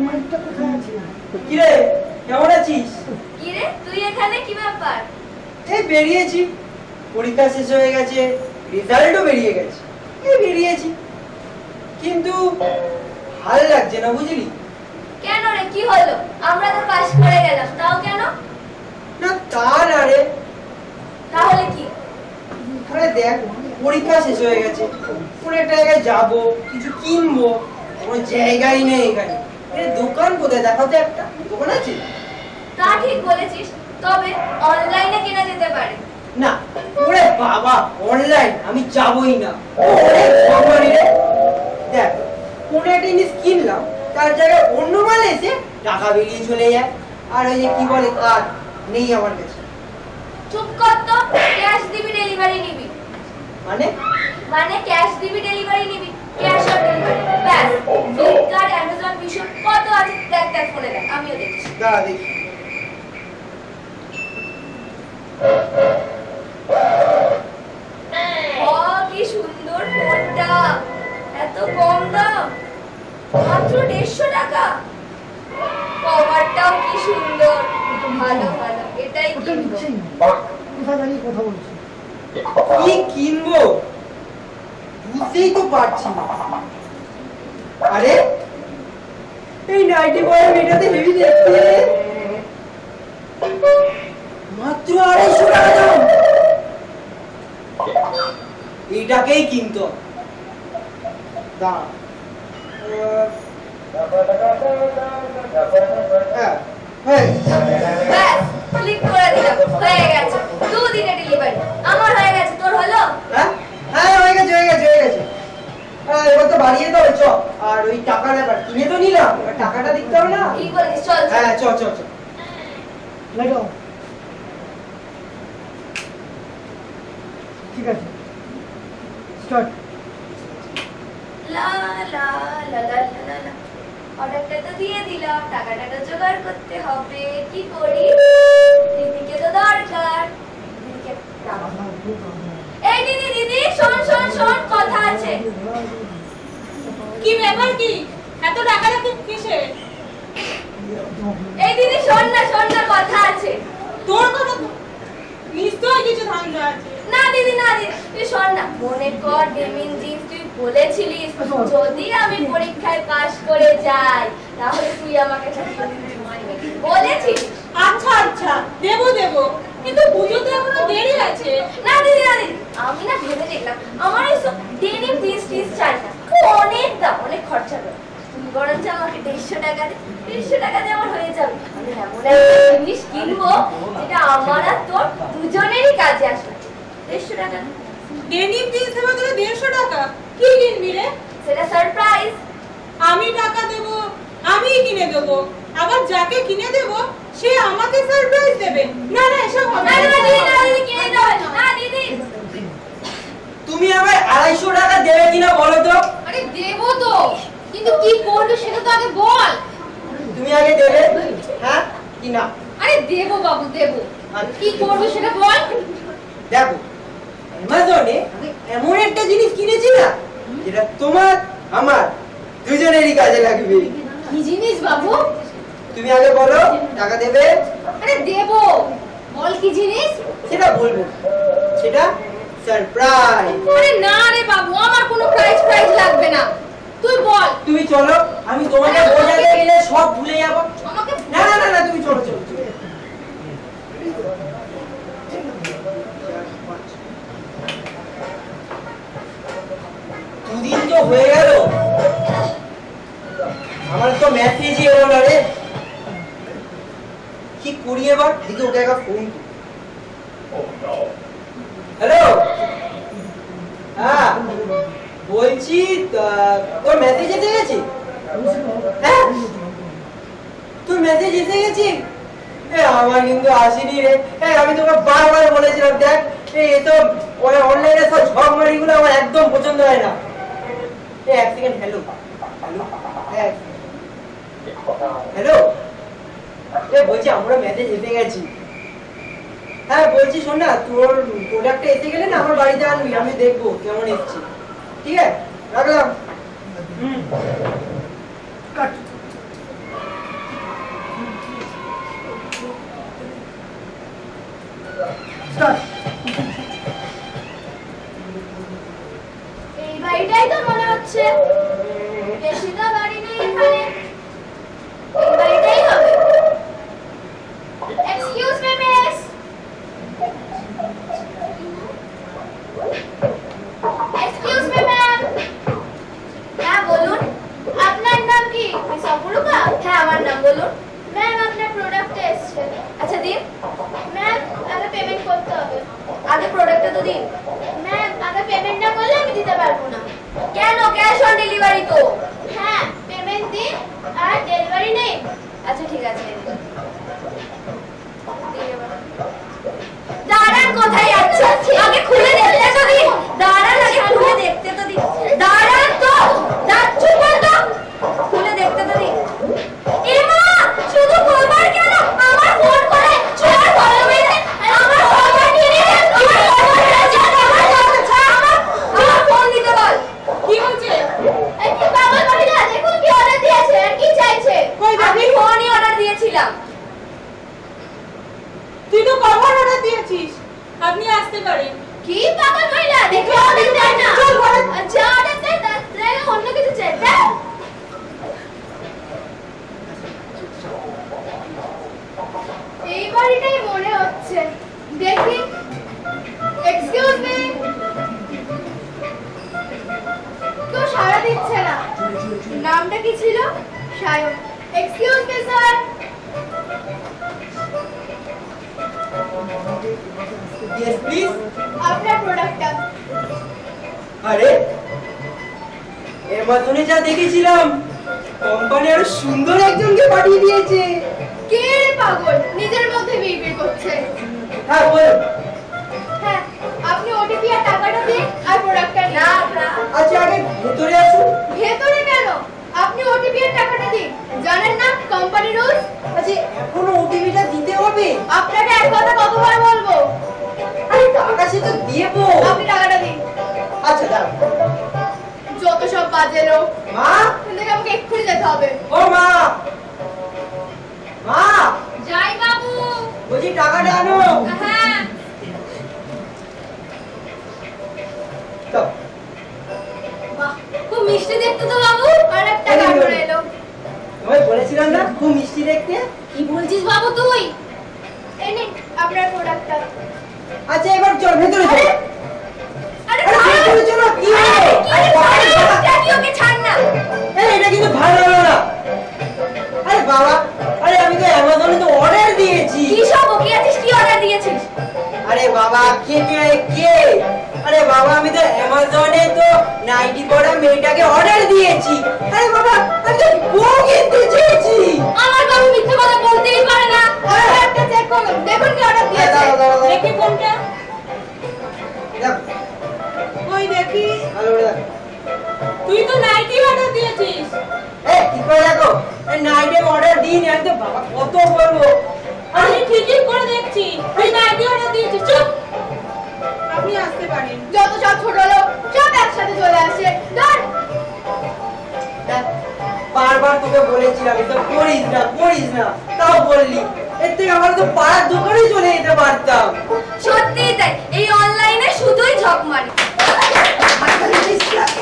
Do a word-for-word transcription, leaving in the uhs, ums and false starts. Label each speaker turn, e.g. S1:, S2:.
S1: মাইকটা কোথায় আছে?
S2: কি রে, কেমন আছিস?
S3: কি রে, তুই এখানে কি ব্যাপার?
S2: এই বেরিয়েছি, পরীক্ষা শেষ হয়ে গেছে, রেজাল্টও বেরিয়ে গেছে, এই বেরিয়েছি, কিন্তু ভালো লাগছে না, বুঝলি?
S3: কেন রে, কি হলো? আমরা তো পাস করে গেলাম, তাও কেন?
S2: না তা না রে,
S3: তাহলে কি?
S2: আরে দেখ, পরীক্ষা শেষ হয়ে গেছে, কোন একটা জায়গায় যাবো, কিছু কিনবো, কোনো জায়গাই নেই এখানে। দোকান কোথায়, দেখাও তো একটা দোকান আছে?
S3: তা ঠিক বলেছিস, তবে অনলাইনে কেনা যেতে পারে।
S2: না, ওরে বাবা, অনলাইন আমি যাবই না, ওরে ঝাকমারি রে। দেখ, কোন একটা জিনিস কিনলাম, তার জায়গায় অন্য মাল এসে টাকা বেরিয়ে চলে যায়, আর ওই যে কি বলে কার্ড নেই আমার কাছে।
S3: চুপ কর তো, ক্যাশ দিবি ডেলিভারি নিবি?
S2: মানে
S3: মানে ক্যাশ দিবি ডেলিভারি নিবি, ক্যাশ অন ডেলিভারি, ব্যাস। ফ্লিপকার্ট, অ্যামাজন, মিশো কত আছে দেখ দেখ ফোনে দেখ, আমিও দেখছি।
S2: দাঁড়া দেখি।
S3: ও কি সুন্দর ফোনটা, এত কম দাম, মাত্র দেড়শো টাকা। কভারটাও কি সুন্দর, ভালো ভালো, এটাই কিনবো।
S1: কোথায় দাঁড়িয়ে কথা বলছি?
S2: কি কিনবো বুঝতেই তো পারছি না। আরে এই নাইটি পরে মেয়েটাতে হেভি দেখতে, মাত্র আড়াইশো টাকা দাম, এইটাকেই কিনতো। দাঁড়া, হ্যাঁ হ্যাঁ
S3: ব্যাস, ক্লিক করে দিলাম, হয়ে গেছে, দুদিনে ডেলিভারি। আমার হয়ে গেছে, তোর হলো?
S2: হ্যাঁ হ্যাঁ হয়ে গেছে হয়ে গেছে হয়ে গেছে হ্যাঁ, এবার তো বাড়িয়ে দাও চ। আর ওই টাকা নেবার কিনে তো নিলাম, এবার টাকাটা দিতে হবে না?
S3: ঠিক বলেছিস, চল।
S2: হ্যাঁ চ চ চ।
S1: লাগাও, ঠিক আছে, স্টার্ট।
S3: লা লা লা লা লা লা, অর্ডারটা তো দিয়ে দিলাম, টাকাটা তো জোগাড় করতে হবে, কি করি? দিদিকে তো দরকার, দিদিকে এই দিদি দিদি শোন শোন শোন, কথা আছে।
S4: কি ব্যাপার, কি এত টাকা রাখি কিসে?
S3: এই দিদি শোন না শোন না, কথা আছে।
S4: তোর কথা নিশ্চয়ই কিছু ধান্দা আছে।
S3: না দিদি না দিদি, তুই শোন না, মনে কর ডেমিন জিন্স তুই বলেছিলিস যদি আমি পরীক্ষায় পাশ করে যাই তাহলে তুই আমাকে বলেছিস।
S4: আচ্ছা আচ্ছা, দেবো দেবো, কিন্তু পুজোতে এখনো দেরি আছে।
S3: না দিদি না দিদি, আমি না ভেবে দেখলাম আমার এইসব ডেনিম জিন্স টিন্স চাই না, অনেক দাম, অনেক খরচা করে। তুমি বরঞ্চ আমাকে দেড়শো টাকা দে, দেড়শো টাকা দিয়ে আমার হয়ে যাবে। আমি এমন একটা জিনিস কিনবো যেটা আমার আর তোর দুজনেরই কাজে আসবে। দেড়শো টাকা।
S4: ডেনিম জিন্স এর বদলে দেড়শো টাকা? কি কিনবি রে?
S3: সেটা সারপ্রাইজ।
S4: আমি টাকা দেবো, আমিই কিনে দেবো, আবার যাকে কিনে দেবো সে আমাকে সারপ্রাইজ দেবে? না না, এসব হবে
S3: না না দিদি না দিদি, কিনে দেবে না দিদি।
S2: তুমি আমার আড়াইশো টাকা দেবে কিনা বলো তো?
S3: আরে দেবো তো, কিন্তু কি করবে সেটা তো আগে বল।
S2: তুমি আগে দেবে হ্যাঁ কি না?
S3: আরে দেবো বাবু দেবো, কি করবে সেটা বল।
S2: দেখো, অ্যামাজনে আমি এমন একটা জিনিস কিনেছি না যেটা তোমার আমার দুজনেরই কাজে লাগবে।
S3: কি জিনিস বাবু?
S2: তুমি আগে বলো, টাকা দেবে?
S3: আরে দেবো, বল কি জিনিস?
S2: সেটা বলবো, সেটা সারপ্রাইজ।
S3: আরে না রে বাবু, আমার কোনো প্রাইজ প্রাইজ লাগবে না, তুই বল।
S2: তুমি চলো, আমি তোমাকে বোঝাতে গেলে সব ভুলে যাবো।
S3: আমাকে
S2: না না না না, তুমি চলো চলো চলো। দুদিন তো হয়ে গেল, আমার তো মেসেজই এলো না রে, কি করি এবার? দিদি ওকে একটা ফোন। হ্যালো, হ্যাঁ বলছি তোর মেসেজ এসে গেছে? হ্যাঁ তোর মেসেজ এসে গেছে? এ আমার কিন্তু আসেনি রে। হ্যাঁ আমি তোকে বারবার বলেছিলাম, দেখ এই তো অনলাইনে সব ঝকমারি গুলো আমার একদম পছন্দ হয় না। এ এক সেকেন্ড, হ্যালো হ্যালো হ্যালো, এ বলছি আমরা মেসেজ এসে গেছি। হ্যাঁ বলছি শোন না, তোর প্রোডাক্টটা এসে গেলে না আমার বাড়িতে আনবি, আমি দেখবো কেমন এসছে। ঠিক আছে, রাখলাম। হুম
S1: কাট।
S3: হ্যাঁ আমার নাম বলুন। ম্যাম আপনার প্রোডাক্টে এসছে। আচ্ছা দিন। ম্যাম আগে পেমেন্ট করতে হবে। আগে প্রোডাক্টটা তো দিন। ম্যাম আগে পেমেন্ট না করলে আমি দিতে পারবো না। কেন? ক্যাশ অন ডেলিভারি তো। হ্যাঁ পেমেন্ট দিন আর ডেলিভারি নেই। আচ্ছা ঠিক আছে। দাঁড়ান, কোথায় যাচ্ছেন? আগে খুলে দেখতে তো দিন। দাঁড়ান, আগে খুলে দেখতে তো দিন। দাঁড়ান তো, যাচ্ছ বলতো, খুলে দেখতে তো দিন। এমা শুধু বলবার কেন, আমার ফোন করে চোর বলো মেরে আমার ফোন নিয়ে নিয়ে আমার ফোন আছে আমার আমার আমার ফোন দিতে বল।
S4: কি হচ্ছে?
S3: এই কি পাগল মহিলা, দেখুন কি অর্ডার দিয়েছে আর কি চাইছে। আমি ফোনই অর্ডার দিয়েছিলাম।
S4: তুই তো কভার অর্ডার দিয়েছিস, আপনি আসতে পারেন।
S3: কি পাগল মহিলা, দেখে অর্ডার দেয় না। আচ্ছা অর্ডার দেয় তার জায়গায় অন্য কিছু চাই। এই বাড়িটাই মনে হচ্ছে। দেখি। Excuse me. কেউ সাড়া দিচ্ছে না। নামটা কি ছিল? Sayan. Excuse me sir.
S2: Yes please.
S3: আপনার প্রোডাক্টটা।
S2: আরে অ্যামাজনে যা দেখেছিলাম, কোম্পানি আরো সুন্দর একজনকে পাঠিয়ে দিয়েছে।
S3: কে রে পাগল, নিজের মধ্যে বিড়বিড় করছে।
S2: হ্যাঁ বল।
S3: হ্যাঁ আপনি ওটিপি আর টাকাটা দিন আর প্রোডাক্টটা নিন। না না,
S2: আচ্ছা আগে ভেতরে আসুন।
S3: ভেতরে কেন? আপনি ওটিপি আর টাকাটা দিন। জানেন না কোম্পানি রুলস?
S2: আচ্ছা এখনো ওটিপিটা দিতে হবে?
S3: আপনাকে এক কথা কতবার বলবো?
S2: আরে টাকা সে তো দেবো।
S3: আপনি টাকাটা দিন।
S2: আচ্ছা দাও।
S3: যত সব বাজে লোক।
S2: মা,
S3: এখান থেকে আমাকে এক্ষুনি যেতে হবে।
S2: ও মা, মা
S3: যাই বাবু।
S2: বলছি টাকাটা আনো।
S3: হ্যাঁ
S2: দাও।
S3: বাহ খুব মিষ্টি দেখতে তো বাবু। আর একটা কার্টুন এলো।
S2: তোমায় বলেছিলাম না খুব মিষ্টি দেখতে।
S3: কি বলছিস বাবু তুই? এই নিন আপনার প্রোডাক্টটা।
S2: আচ্ছা এবার চল ভেতরে চল।
S3: আরে
S2: আরে ভেতরে চলো। কি হলো?
S3: আরে বাবা কি ওকে ছাড় না।
S2: আরে এটা কিন্তু ভালো হলো না। আরে বাবা, আরে আমি তো অ্যামাজনে তো অর্ডার দিয়েছি।
S3: কি সব বকে আছিস? কি অর্ডার দিয়েছিস?
S2: আরে বাবা কে কে কে আরে বাবা আমি তো অ্যামাজনে তো নাইটি পরা মেয়েটাকে অর্ডার দিয়েছি। আরে বাবা আমি তো বউ কিনতে চেয়েছি।
S3: আমার বাবু মিথ্যে কথা বলতেই পারে না। অর্ডারটা চেক করুন, দেখুন কি অর্ডার দিয়েছে।
S2: দাঁড়াও, দাঁড়াও, দাঁড়াও।
S4: দেখি কোনটা?
S2: দেখ,
S4: ওই দেখি।
S2: ভালো করে দেখ।
S4: তুই তো নাইটি অর্ডার দিয়েছিস।
S2: এ কি করে দেখো, এই নাইটি অর্ডার দিইনি। আমি তো বাবা কত বলবো।
S4: আমি ঠিকই করে দেখছি তুই নাইটি অর্ডার দিয়েছিস। চুপ, আপনি আসতে পারেন।
S3: যত সব ছোট লোক সব একসাথে চলে আসে। ধর
S2: দেখ, বারবার তোকে বলেছিলাম এটা করিস না করিস না, তাও বললি। এর থেকে আমার তো পাড়ার দোকানে চলে যেতে পারতাম।
S3: সত্যিই তাই, এই অনলাইনে শুধুই ঝকমারি।